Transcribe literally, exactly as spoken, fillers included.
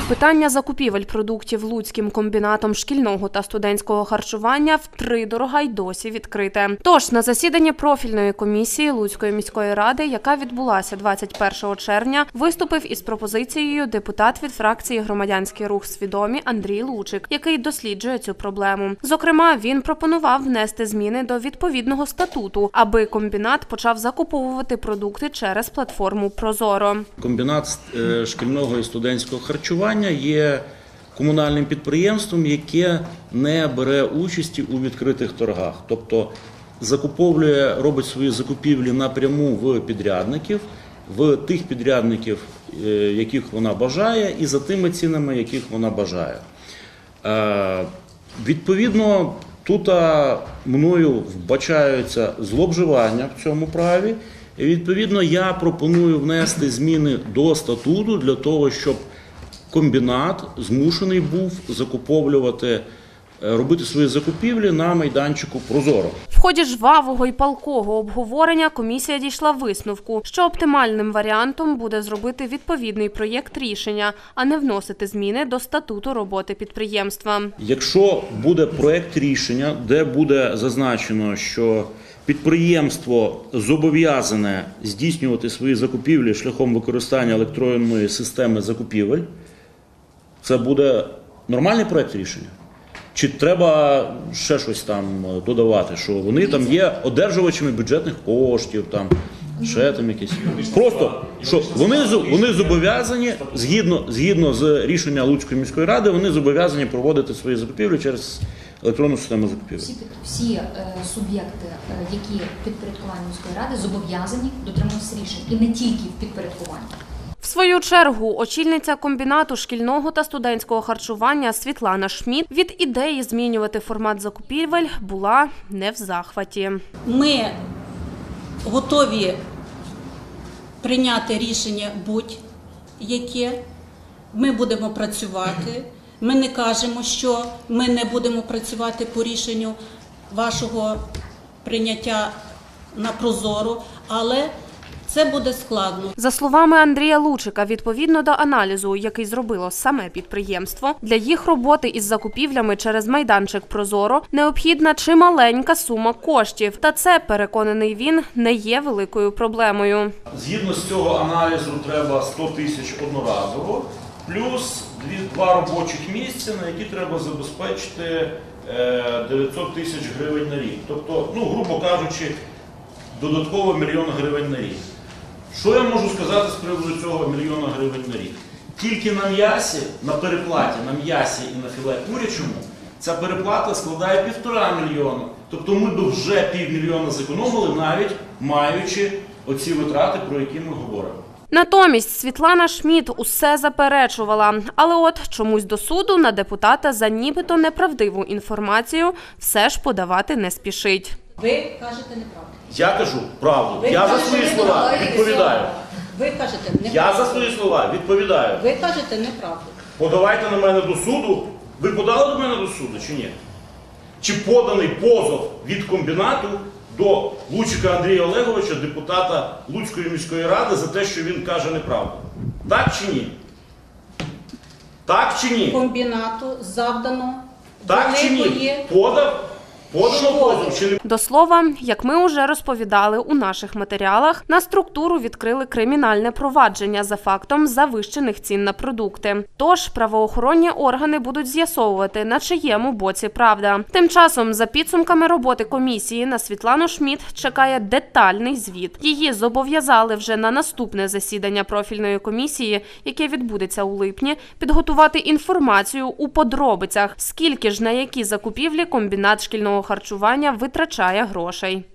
Питання закупівель продуктів Луцьким комбінатом шкільного та студентського харчування втридорога й досі відкрите. Тож на засіданні профільної комісії Луцької міської ради, яка відбулася двадцять першого червня, виступив із пропозицією депутат від фракції «Громадянський рух Свідомі» Андрій Лучик, який досліджує цю проблему. Зокрема, він пропонував внести зміни до відповідного статуту, аби комбінат почав закуповувати продукти через платформу «Прозоро». Комбінат шкільного і студентського харчування є комунальним підприємством, яке не бере участі у відкритих торгах. Тобто закуповує, робить свої закупівлі напряму в підрядників, в тих підрядників, яких вона бажає, і за тими цінами, яких вона бажає. Відповідно, тут мною вбачаються зловживання в цьому праві. І, відповідно, я пропоную внести зміни до статуту для того, щоб комбінат змушений був закуповувати, робити свої закупівлі на майданчику «Прозоро». В ході жвавого і палкого обговорення комісія дійшла висновку, що оптимальним варіантом буде зробити відповідний проєкт рішення, а не вносити зміни до статуту роботи підприємства. Якщо буде проєкт рішення, де буде зазначено, що підприємство зобов'язане здійснювати свої закупівлі шляхом використання електронної системи закупівель, це буде нормальний проєкт рішення? Чи треба ще щось там додавати, що вони там є одержувачами бюджетних коштів, там, ще там якісь. Просто, що вони, вони зобов'язані, згідно, згідно з рішення Луцької міської ради, вони зобов'язані проводити свої закупівлі через електронну систему закупівель. Всі, всі е, суб'єкти, е, які підпорядковані міської ради, зобов'язані дотримуватися рішень. І не тільки в підпорядкуванні. В свою чергу, очільниця комбінату шкільного та студентського харчування Світлана Шміт від ідеї змінювати формат закупівель була не в захваті. Ми готові прийняти рішення будь-яке, ми будемо працювати. Ми не кажемо, що ми не будемо працювати по рішенню вашого прийняття на Прозоро, але це буде складно. За словами Андрія Лучика, відповідно до аналізу, який зробило саме підприємство, для їх роботи із закупівлями через майданчик «Прозоро» необхідна чималенька сума коштів. Та це, переконаний він, не є великою проблемою. Згідно з цього аналізу треба сто тисяч одноразово, плюс два робочих місця, на які треба забезпечити дев'ятсот тисяч гривень на рік. Тобто, ну, грубо кажучи, додатково мільйон гривень на рік. Що я можу сказати з приводу цього мільйона гривень на рік? Тільки на м'ясі, на переплаті, на м'ясі і на філе курячому, ця переплата складає півтора мільйона. Тобто ми б вже півмільйона зекономили, навіть маючи оці витрати, про які ми говоримо. Натомість Світлана Шміт усе заперечувала, але от чомусь до суду на депутата за нібито неправдиву інформацію все ж подавати не спішить. Ви кажете неправду. Я кажу правду. Ви я за свої слова відповідаю. Ви кажете неправду. Я за свої слова відповідаю. Ви кажете неправду. Подавайте на мене до суду. Ви подали до мене до суду чи ні? Чи поданий позов від комбінату до Лучика Андрія Олеговича, депутата Луцької міської ради, за те, що він каже неправду? Так чи ні? Так чи ні? Комбінату завдано так чи ні? Подав? Подано позов чи не? До слова, як ми вже розповідали у наших матеріалах, на структуру відкрили кримінальне провадження за фактом завищених цін на продукти. Тож правоохоронні органи будуть з'ясовувати, на чиєму боці правда. Тим часом, за підсумками роботи комісії, на Світлану Шміт чекає детальний звіт. Її зобов'язали вже на наступне засідання профільної комісії, яке відбудеться у липні, підготувати інформацію у подробицях, скільки ж на які закупівлі комбінат шкільного харчування витрачає грошей.